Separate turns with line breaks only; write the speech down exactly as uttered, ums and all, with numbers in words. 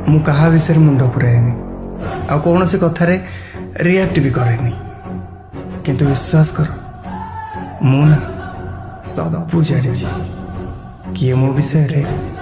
मु कहा विषय मुंड पुराएनी आ कौन सी कथार रिएक्ट भी करेनी किंतु विश्वास कर मु ना सब जानी किए मो विषय